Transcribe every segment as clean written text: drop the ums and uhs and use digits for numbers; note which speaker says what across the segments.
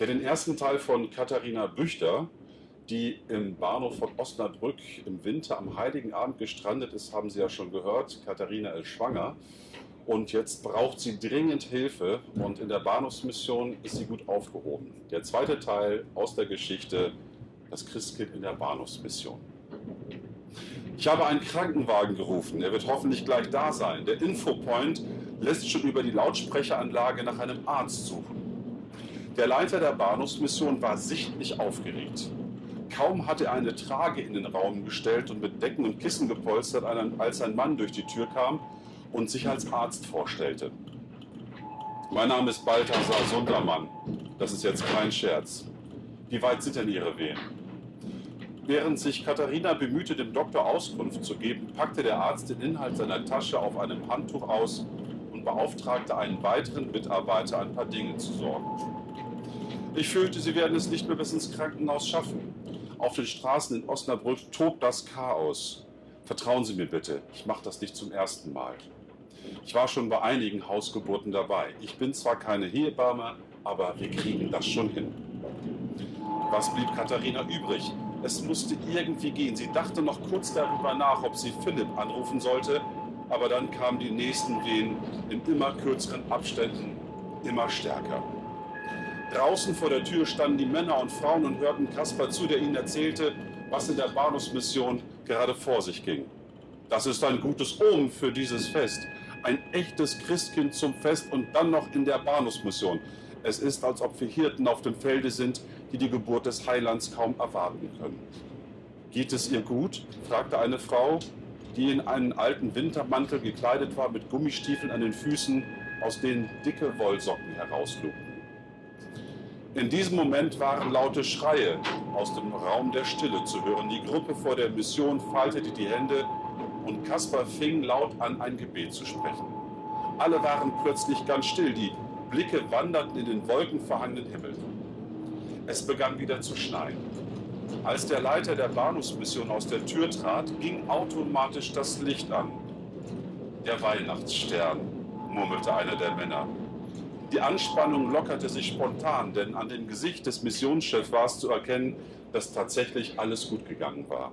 Speaker 1: Wer den ersten Teil von Katharina Büchter, die im Bahnhof von Osnabrück im Winter am Heiligen Abend gestrandet ist, haben Sie ja schon gehört. Katharina ist schwanger und jetzt braucht sie dringend Hilfe und in der Bahnhofsmission ist sie gut aufgehoben. Der zweite Teil aus der Geschichte, das Christkind in der Bahnhofsmission. Ich habe einen Krankenwagen gerufen, er wird hoffentlich gleich da sein. Der Infopoint lässt schon über die Lautsprecheranlage nach einem Arzt suchen. Der Leiter der Bahnhofsmission war sichtlich aufgeregt. Kaum hatte er eine Trage in den Raum gestellt und mit Decken und Kissen gepolstert, als ein Mann durch die Tür kam und sich als Arzt vorstellte. Mein Name ist Balthasar Sundermann. Das ist jetzt kein Scherz. Wie weit sind denn Ihre Wehen? Während sich Katharina bemühte, dem Doktor Auskunft zu geben, packte der Arzt den Inhalt seiner Tasche auf einem Handtuch aus und beauftragte einen weiteren Mitarbeiter, ein paar Dinge zu sorgen. Ich fürchte, Sie werden es nicht mehr bis ins Krankenhaus schaffen. Auf den Straßen in Osnabrück tobt das Chaos. Vertrauen Sie mir bitte, ich mache das nicht zum ersten Mal. Ich war schon bei einigen Hausgeburten dabei. Ich bin zwar keine Hebamme, aber wir kriegen das schon hin. Was blieb Katharina übrig? Es musste irgendwie gehen. Sie dachte noch kurz darüber nach, ob sie Philipp anrufen sollte, aber dann kamen die nächsten Wehen in immer kürzeren Abständen, immer stärker. Draußen vor der Tür standen die Männer und Frauen und hörten Kaspar zu, der ihnen erzählte, was in der Bahnhofsmission gerade vor sich ging. Das ist ein gutes Omen für dieses Fest. Ein echtes Christkind zum Fest und dann noch in der Bahnhofsmission. Es ist, als ob wir Hirten auf dem Felde sind, die die Geburt des Heilands kaum erwarten können. Geht es ihr gut? Fragte eine Frau, die in einen alten Wintermantel gekleidet war, mit Gummistiefeln an den Füßen, aus denen dicke Wollsocken herauslugen. In diesem Moment waren laute Schreie aus dem Raum der Stille zu hören. Die Gruppe vor der Mission faltete die Hände und Kaspar fing laut an, ein Gebet zu sprechen. Alle waren plötzlich ganz still, die Blicke wanderten in den wolkenverhangenen Himmel. Es begann wieder zu schneien. Als der Leiter der Bahnhofsmission aus der Tür trat, ging automatisch das Licht an. Der Weihnachtsstern, murmelte einer der Männer. Die Anspannung lockerte sich spontan, denn an dem Gesicht des Missionschefs war es zu erkennen, dass tatsächlich alles gut gegangen war.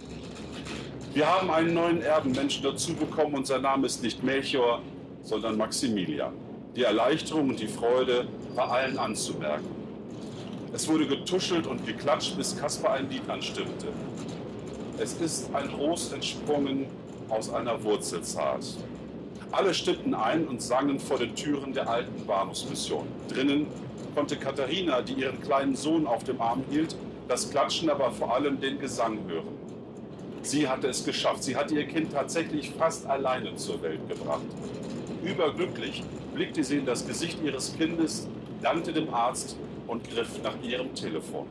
Speaker 1: Wir haben einen neuen Erbenmenschen dazu bekommen und sein Name ist nicht Melchior, sondern Maximilian. Die Erleichterung und die Freude war allen anzumerken. Es wurde getuschelt und geklatscht, bis Kaspar ein Lied anstimmte. Es ist ein Ros entsprungen aus einer Wurzel zart. Alle stimmten ein und sangen vor den Türen der alten Bahnhofsmission. Drinnen konnte Katharina, die ihren kleinen Sohn auf dem Arm hielt, das Klatschen, aber vor allem den Gesang hören. Sie hatte es geschafft. Sie hatte ihr Kind tatsächlich fast alleine zur Welt gebracht. Überglücklich blickte sie in das Gesicht ihres Kindes, dankte dem Arzt und griff nach ihrem Telefon.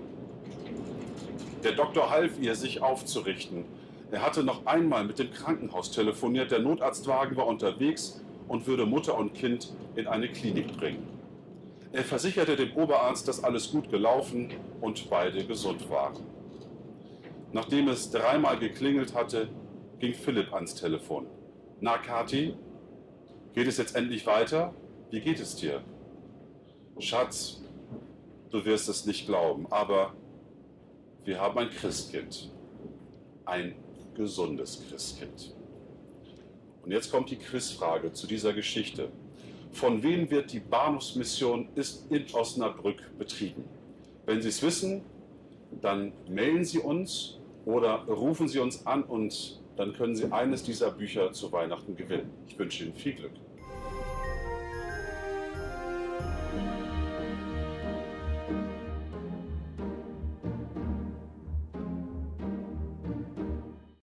Speaker 1: Der Doktor half ihr, sich aufzurichten. Er hatte noch einmal mit dem Krankenhaus telefoniert. Der Notarztwagen war unterwegs und würde Mutter und Kind in eine Klinik bringen. Er versicherte dem Oberarzt, dass alles gut gelaufen und beide gesund waren. Nachdem es dreimal geklingelt hatte, ging Philipp ans Telefon. Na, Kathi? Geht es jetzt endlich weiter? Wie geht es dir? Schatz, du wirst es nicht glauben, aber wir haben ein Christkind. Ein gesundes Christkind. Und jetzt kommt die Quizfrage zu dieser Geschichte. Von wem wird die Bahnhofsmission in Osnabrück betrieben? Wenn Sie es wissen, dann mailen Sie uns oder rufen Sie uns an und dann können Sie eines dieser Bücher zu Weihnachten gewinnen. Ich wünsche Ihnen viel Glück.